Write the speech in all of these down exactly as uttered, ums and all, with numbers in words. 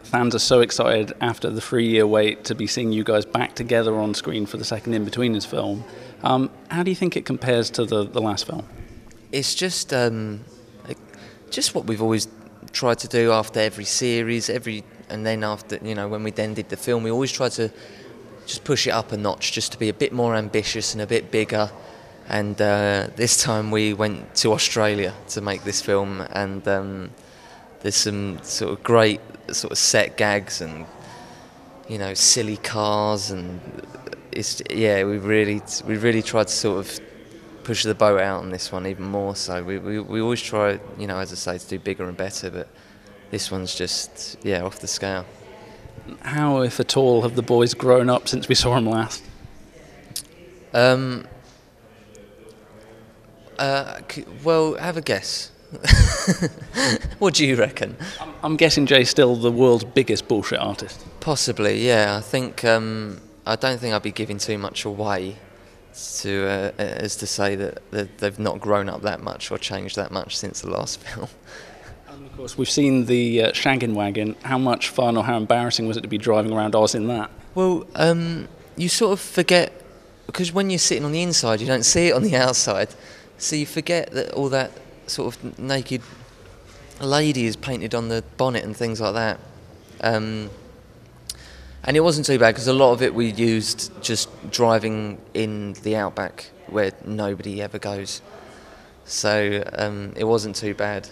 fans are so excited after the three-year wait to be seeing you guys back together on screen for the second Inbetweeners film. Um, how do you think it compares to the, the last film? It's just um, just what we've always tried to do after every series, every and then after, you know, when we then did the film, we always tried to just push it up a notch, just to be a bit more ambitious and a bit bigger. And uh, this time we went to Australia to make this film, and um, there's some sort of great sort of set gags and, you know, silly cars, and it's yeah we really we really tried to sort of push the boat out on this one even more. So we we, we always try, you know, as I say, to do bigger and better, but this one's just yeah off the scale. How, if at all, have the boys grown up since we saw them last? Um. Uh, well, have a guess. What do you reckon? I'm, I'm guessing Jay's still the world's biggest bullshit artist. Possibly, yeah. I think um, I don't think I'd be giving too much away to uh, as to say that, that they've not grown up that much or changed that much since the last film. And of course, we've seen the uh, shaggin' wagon. How much fun or how embarrassing was it to be driving around Oz in that? Well, um, you sort of forget, because when you're sitting on the inside, you don't see it on the outside. So you forget that all that sort of naked lady is painted on the bonnet and things like that. Um, and it wasn't too bad, because a lot of it we used just driving in the outback where nobody ever goes. So um, it wasn't too bad.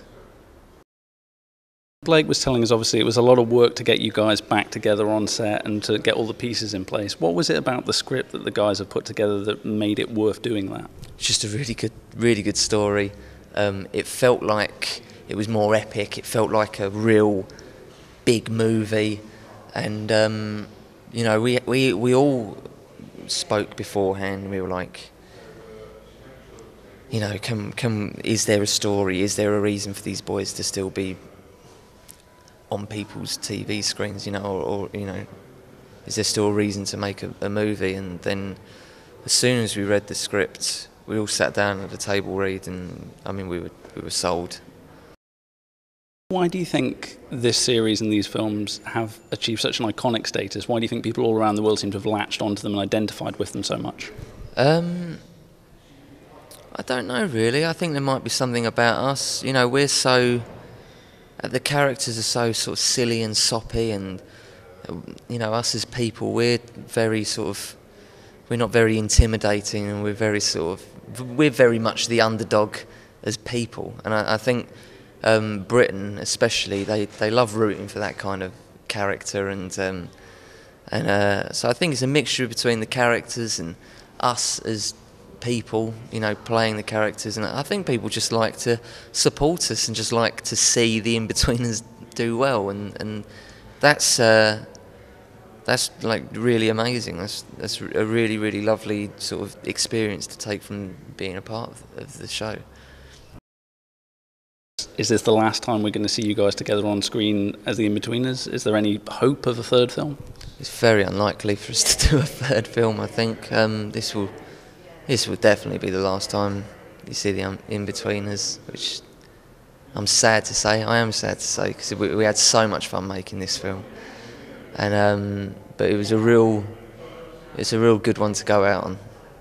Blake was telling us, obviously, it was a lot of work to get you guys back together on set and to get all the pieces in place. What was it about the script that the guys have put together that made it worth doing that? It's just a really good, really good story. Um, it felt like it was more epic. It felt like a real big movie, and um, you know, we we we all spoke beforehand. We were like, you know, can can is there a story? Is there a reason for these boys to still be on people's T V screens, you know, or, or you know, is there still a reason to make a, a movie? And then, as soon as we read the script, we all sat down at a table read, and I mean, we were we were sold. Why do you think this series and these films have achieved such an iconic status? Why do you think people all around the world seem to have latched onto them and identified with them so much? Um, I don't know, really. I think there might be something about us. You know, we're so. The characters are so sort of silly and soppy, and you know, us as people, we're very sort of, we're not very intimidating, and we're very sort of, we're very much the underdog as people. And I, I think um, Britain, especially, they, they love rooting for that kind of character, and um, and uh, so I think it's a mixture between the characters and us as people, you know, playing the characters, and I think people just like to support us and just like to see the Inbetweeners do well, and and that's uh, that's like really amazing. That's that's a really really lovely sort of experience to take from being a part of, of the show. Is this the last time we're going to see you guys together on screen as the Inbetweeners? Is there any hope of a third film? It's very unlikely for us to do a third film. I think um, this will. This will definitely be the last time you see the Inbetweeners, which I'm sad to say. I am sad to say, because we, we had so much fun making this film, and um, but it was a real, it's a real good one to go out on.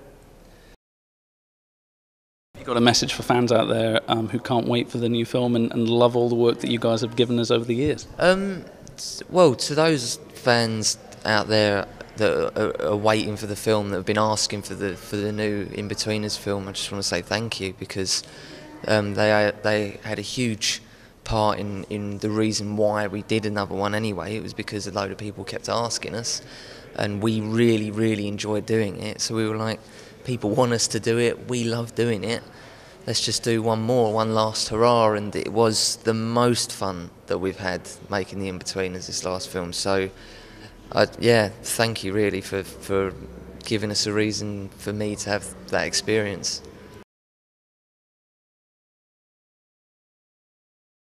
You've got a message for fans out there um, who can't wait for the new film and, and love all the work that you guys have given us over the years? Um, well, to those fans out there that are, are waiting for the film, that have been asking for the for the new Inbetweeners film, I just want to say thank you, because um, they they had a huge part in, in the reason why we did another one anyway. It was because a load of people kept asking us, and we really really enjoyed doing it. So we were like, people want us to do it, we love doing it, let's just do one more, one last hurrah. And it was the most fun that we've had making the Inbetweeners, this last film. So Uh, yeah, thank you really for, for giving us a reason for me to have that experience.